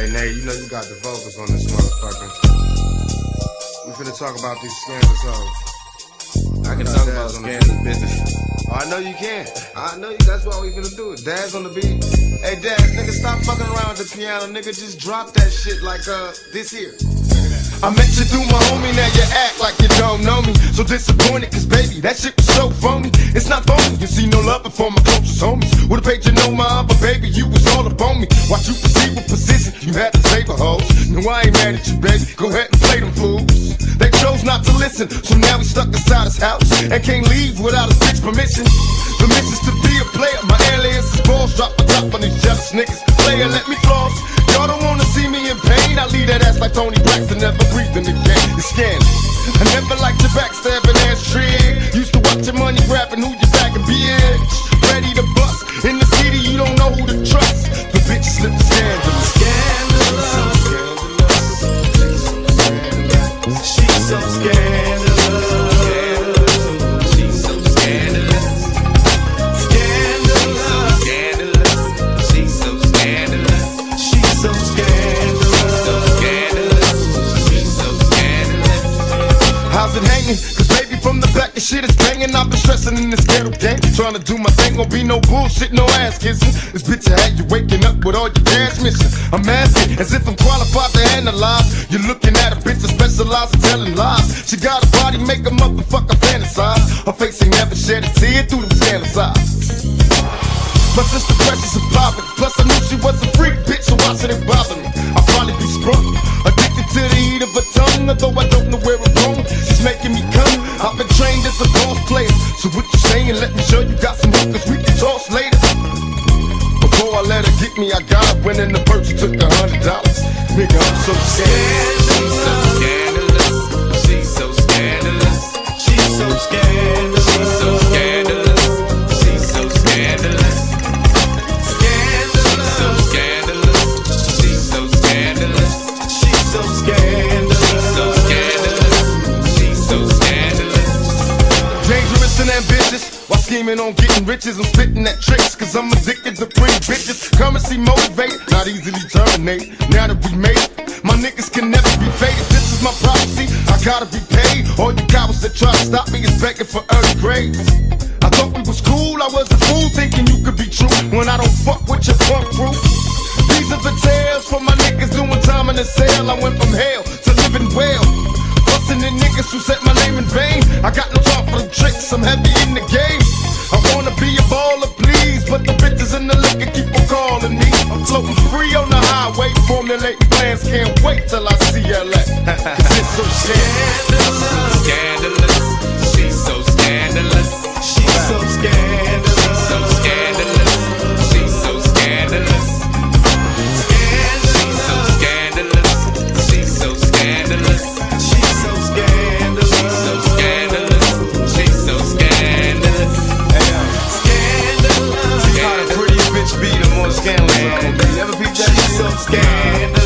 Hey, Nate, you know you got the vocals on this motherfucker. We finna talk about these scandalous hoes. I can talk about scandalous business. Oh, I know you can. I know you. That's why we finna do it. Dad's on the beat. Hey, Dad, nigga, stop fucking around with the piano. Nigga, just drop that shit like, this here. I met you through my homie, now you act like you don't know me. So disappointed, cause baby, that shit was so phony. It's not phony, you see no love for my closest homies. Would've paid you no mind, but baby, you was all up on me. Watch you proceed with precision, you had to save a hoes. No, I ain't mad at you, baby, go ahead and play them fools. They chose not to listen, so now we stuck inside his house and can't leave without his bitch permission. Permissions to be a player, my alias is balls. Drop a drop on these jealous niggas. Player, let me floss. Y'all don't wanna see me in pain. I leave that ass like Tony Braxton, never breathing again. It's scandalous. I never liked your backstabbing ass trick. Used to watch your money grabbing who you back and bitch. Ready to bust. In the city, you don't know who to trust. The bitch slip scandalous. Scandalous. She's so scandalous. How's it hanging? Cause baby from the back the shit is banging. I've been stressing in this ghetto game, trying to do my thing, gon' be no bullshit, no ass kissing. This bitch had you waking up with all your cash missing. I'm asking as if I'm qualified to analyze. You're looking at a bitch that specializes in telling lies. She got a body, make a motherfucker fantasize. Her face ain't never shed a tear through them scandalous eyes. Plus it's the precious of poverty. Plus I knew she was a freak bitch, so why should it bother me? I'll probably be sprung, addicted to the heat of her tongue. Although I don't know where it's going, she's making me come. I've been trained as a boss player, so what you saying? Let me show you got some hookers we can toss later. Before I let her get me, I got her winning the purse. She took $100. Nigga, I'm so scared. She's so scandalous. She's so scandalous. She's so scandalous. She's so scandalous. She's so scandalous. Ambitious, while scheming on getting riches, I'm spitting at tricks, cause I'm addicted to pretty bitches. Currency motivated, not easily terminated. Now that we made it, my niggas can never be faded. This is my prophecy, I gotta be paid. All you cowards that try to stop me is begging for early grades. I thought we was cool, I was a fool thinking you could be true when I don't fuck with your punk crew. These are the tales for my niggas doing time in the cell. I went from hell to living well. Bustin' the niggas who set my name in vain. I got no time for them tricks, I'm heavy in the game. I wanna be a baller, please, but the bitches in the liquor keep on calling me. I'm floating free on the highway, formulating plans, can't wait till I see LA. Cause it's so scandalous. Scandalous. She's so scandalous. She's so scandalous. She's so scandalous. She's so scandalous. She's so scandalous. She's so scandalous. She's so scandalous. She's so scandalous. She's so scandalous. Scandalous. See how the prettier bitch be, the more scandalous. You ever peep that? She's so scandalous.